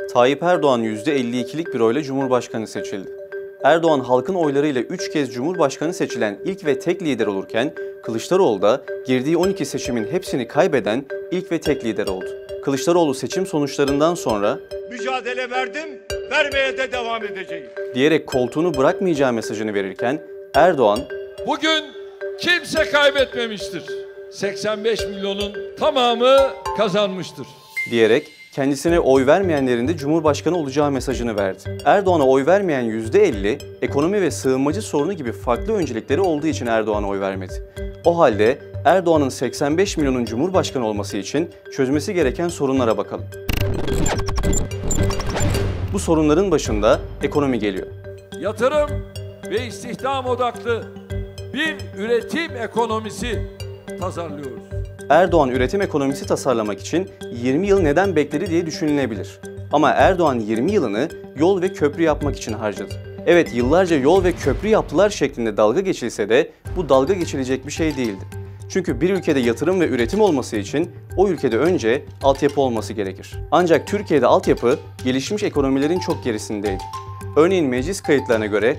Tayyip Erdoğan %52'lik bir oyla Cumhurbaşkanı seçildi. Erdoğan halkın oylarıyla 3 kez Cumhurbaşkanı seçilen ilk ve tek lider olurken Kılıçdaroğlu da girdiği 12 seçimin hepsini kaybeden ilk ve tek lider oldu. Kılıçdaroğlu seçim sonuçlarından sonra "Mücadele verdim, vermeye de devam edeceğim" diyerek koltuğunu bırakacağı mesajını verirken Erdoğan, "Bugün kimse kaybetmemiştir. 85 milyonun tamamı kazanmıştır" diyerek kendisine oy vermeyenlerin de Cumhurbaşkanı olacağı mesajını verdi. Erdoğan'a oy vermeyen %50, ekonomi ve sığınmacı sorunu gibi farklı öncelikleri olduğu için Erdoğan'a oy vermedi. O halde Erdoğan'ın 85 milyonun Cumhurbaşkanı olması için çözmesi gereken sorunlara bakalım. Bu sorunların başında ekonomi geliyor. Yatırım ve istihdam odaklı bir üretim ekonomisi tasarlıyoruz. Erdoğan üretim ekonomisi tasarlamak için 20 yıl neden bekledi diye düşünülebilir. Ama Erdoğan 20 yılını yol ve köprü yapmak için harcadı. Evet, yıllarca yol ve köprü yaptılar şeklinde dalga geçilse de bu dalga geçilecek bir şey değildi. Çünkü bir ülkede yatırım ve üretim olması için o ülkede önce altyapı olması gerekir. Ancak Türkiye'de altyapı gelişmiş ekonomilerin çok gerisindeydi. Örneğin meclis kayıtlarına göre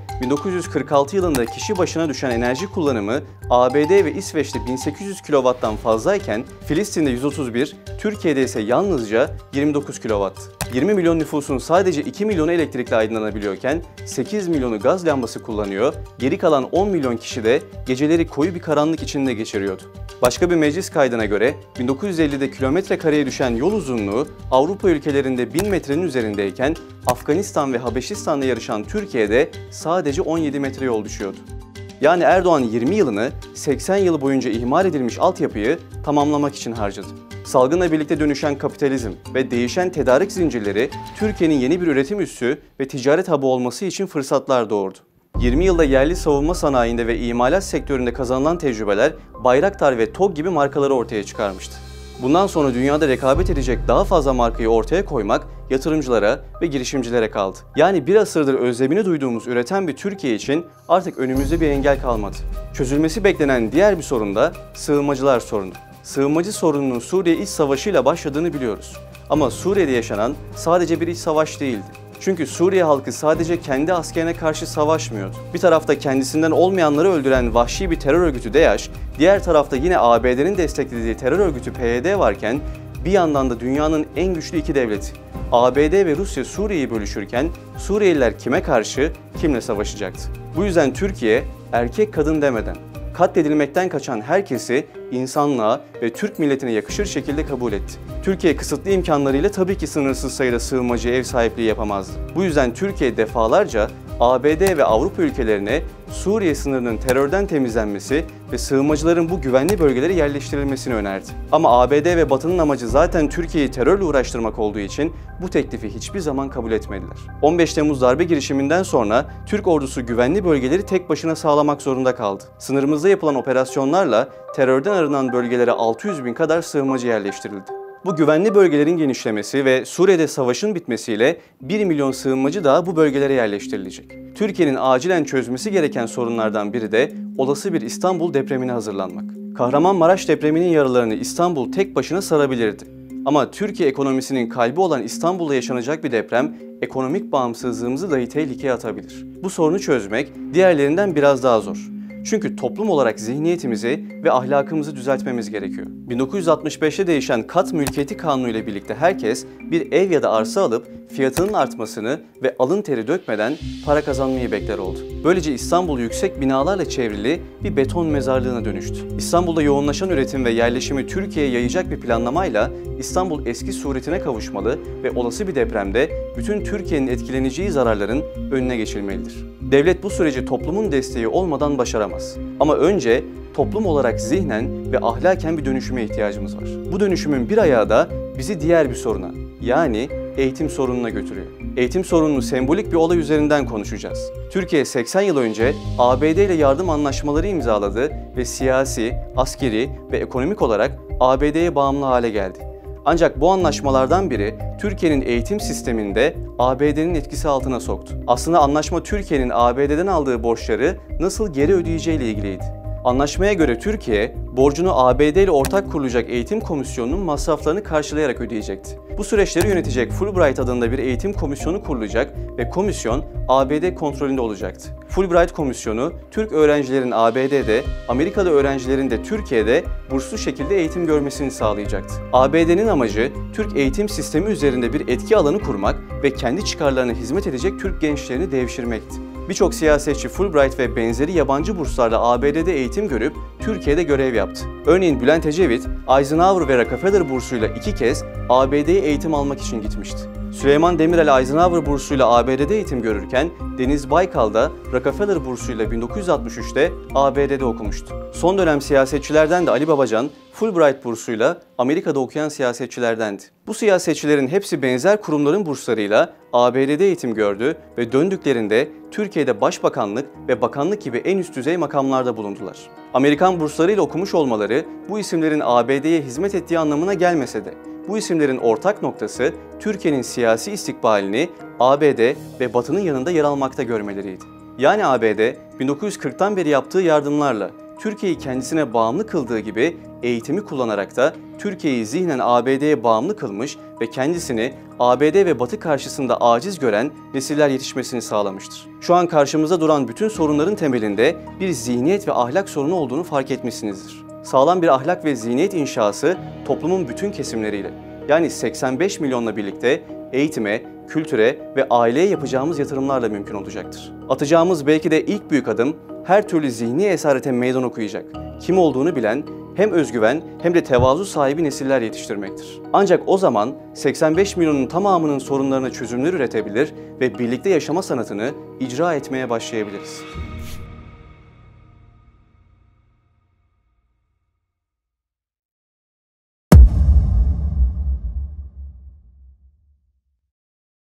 1946 yılında kişi başına düşen enerji kullanımı ABD ve İsveç'te 1800 kW'dan fazlayken Filistin'de 131, Türkiye'de ise yalnızca 29 kW. 20 milyon nüfusun sadece 2 milyonu elektrikle aydınlanabiliyorken 8 milyonu gaz lambası kullanıyor, geri kalan 10 milyon kişi de geceleri koyu bir karanlık içinde geçiriyordu. Başka bir meclis kaydına göre 1950'de kilometre kareye düşen yol uzunluğu Avrupa ülkelerinde 1000 metrenin üzerindeyken Afganistan ve Habeşistan'la yarışan Türkiye'de sadece 17 metre yol düşüyordu. Yani Erdoğan 20 yılını 80 yıl boyunca ihmal edilmiş altyapıyı tamamlamak için harcadı. Salgınla birlikte dönüşen kapitalizm ve değişen tedarik zincirleri Türkiye'nin yeni bir üretim üssü ve ticaret hub'ı olması için fırsatlar doğurdu. 20 yılda yerli savunma sanayinde ve imalat sektöründe kazanılan tecrübeler Bayraktar ve TOG gibi markaları ortaya çıkarmıştı. Bundan sonra dünyada rekabet edecek daha fazla markayı ortaya koymak yatırımcılara ve girişimcilere kaldı. Yani bir asırdır özlemini duyduğumuz üreten bir Türkiye için artık önümüzde bir engel kalmadı. Çözülmesi beklenen diğer bir sorun da sığınmacılar sorunu. Sığınmacı sorununun Suriye İç Savaşı'yla başladığını biliyoruz. Ama Suriye'de yaşanan sadece bir iç savaş değildi. Çünkü Suriye halkı sadece kendi askerine karşı savaşmıyordu. Bir tarafta kendisinden olmayanları öldüren vahşi bir terör örgütü DAEŞ, diğer tarafta yine ABD'nin desteklediği terör örgütü PYD varken bir yandan da dünyanın en güçlü iki devleti ABD ve Rusya Suriye'yi bölüşürken Suriyeliler kime karşı, kimle savaşacaktı? Bu yüzden Türkiye erkek kadın demeden katledilmekten kaçan herkesi insanlığa ve Türk milletine yakışır şekilde kabul etti. Türkiye kısıtlı imkanlarıyla tabii ki sınırsız sayıda sığınmacıya ev sahipliği yapamazdı. Bu yüzden Türkiye defalarca ABD ve Avrupa ülkelerine Suriye sınırının terörden temizlenmesi ve sığınmacıların bu güvenli bölgelere yerleştirilmesini önerdi. Ama ABD ve Batı'nın amacı zaten Türkiye'yi terörle uğraştırmak olduğu için bu teklifi hiçbir zaman kabul etmediler. 15 Temmuz darbe girişiminden sonra Türk ordusu güvenli bölgeleri tek başına sağlamak zorunda kaldı. Sınırımızda yapılan operasyonlarla terörden arınan bölgelere 600 bin kadar sığınmacı yerleştirildi. Bu güvenli bölgelerin genişlemesi ve Suriye'de savaşın bitmesiyle 1 milyon sığınmacı daha bu bölgelere yerleştirilecek. Türkiye'nin acilen çözmesi gereken sorunlardan biri de olası bir İstanbul depremine hazırlanmak. Kahramanmaraş depreminin yaralarını İstanbul tek başına sarabilirdi. Ama Türkiye ekonomisinin kalbi olan İstanbul'da yaşanacak bir deprem ekonomik bağımsızlığımızı dahi tehlikeye atabilir. Bu sorunu çözmek diğerlerinden biraz daha zor. Çünkü toplum olarak zihniyetimizi ve ahlakımızı düzeltmemiz gerekiyor. 1965'te değişen kat mülkiyeti kanunu ile birlikte herkes bir ev ya da arsa alıp fiyatının artmasını ve alın teri dökmeden para kazanmayı bekler oldu. Böylece İstanbul yüksek binalarla çevrili bir beton mezarlığına dönüştü. İstanbul'da yoğunlaşan üretim ve yerleşimi Türkiye'ye yayacak bir planlamayla İstanbul eski suretine kavuşmalı ve olası bir depremde bütün Türkiye'nin etkileneceği zararların önüne geçilmelidir. Devlet bu süreci toplumun desteği olmadan başaramaz. Ama önce toplum olarak zihnen ve ahlaken bir dönüşüme ihtiyacımız var. Bu dönüşümün bir ayağı da bizi diğer bir soruna, yani eğitim sorununa götürüyor. Eğitim sorununu sembolik bir olay üzerinden konuşacağız. Türkiye 80 yıl önce ABD ile yardım anlaşmaları imzaladı ve siyasi, askeri ve ekonomik olarak ABD'ye bağımlı hale geldi. Ancak bu anlaşmalardan biri Türkiye'nin eğitim sisteminde ABD'nin etkisi altına soktu. Aslında anlaşma Türkiye'nin ABD'den aldığı borçları nasıl geri ödeyeceğiyle ilgiliydi. Anlaşmaya göre Türkiye, borcunu ABD ile ortak kurulacak eğitim komisyonunun masraflarını karşılayarak ödeyecekti. Bu süreçleri yönetecek Fulbright adında bir eğitim komisyonu kurulacak ve komisyon ABD kontrolünde olacaktı. Fulbright Komisyonu, Türk öğrencilerin ABD'de, Amerika'da öğrencilerin de Türkiye'de burslu şekilde eğitim görmesini sağlayacaktı. ABD'nin amacı, Türk eğitim sistemi üzerinde bir etki alanı kurmak ve kendi çıkarlarına hizmet edecek Türk gençlerini devşirmekti. Birçok siyasetçi Fulbright ve benzeri yabancı burslarla ABD'de eğitim görüp Türkiye'de görev yaptı. Örneğin Bülent Ecevit, Eisenhower ve Rockefeller bursuyla 2 kez ABD'ye eğitim almak için gitmişti. Süleyman Demirel Eisenhower bursuyla ABD'de eğitim görürken Deniz Baykal da Rockefeller bursuyla 1963'te ABD'de okumuştu. Son dönem siyasetçilerden de Ali Babacan, Fulbright bursuyla Amerika'da okuyan siyasetçilerdendi. Bu siyasetçilerin hepsi benzer kurumların burslarıyla ABD'de eğitim gördü ve döndüklerinde Türkiye'de başbakanlık ve bakanlık gibi en üst düzey makamlarda bulundular. Amerikan burslarıyla okumuş olmaları bu isimlerin ABD'ye hizmet ettiği anlamına gelmese de bu isimlerin ortak noktası Türkiye'nin siyasi istikbalini ABD ve Batı'nın yanında yer almakta görmeleriydi. Yani ABD 1940'tan beri yaptığı yardımlarla Türkiye'yi kendisine bağımlı kıldığı gibi eğitimi kullanarak da Türkiye'yi zihnen ABD'ye bağımlı kılmış ve kendisini ABD ve Batı karşısında aciz gören nesiller yetişmesini sağlamıştır. Şu an karşımızda duran bütün sorunların temelinde bir zihniyet ve ahlak sorunu olduğunu fark etmişsinizdir. Sağlam bir ahlak ve zihniyet inşası toplumun bütün kesimleriyle, yani 85 milyonla birlikte eğitime, kültüre ve aileye yapacağımız yatırımlarla mümkün olacaktır. Atacağımız belki de ilk büyük adım her türlü zihni esarete meydan okuyacak, kim olduğunu bilen, hem özgüven hem de tevazu sahibi nesiller yetiştirmektir. Ancak o zaman 85 milyonun tamamının sorunlarına çözümler üretebilir ve birlikte yaşama sanatını icra etmeye başlayabiliriz.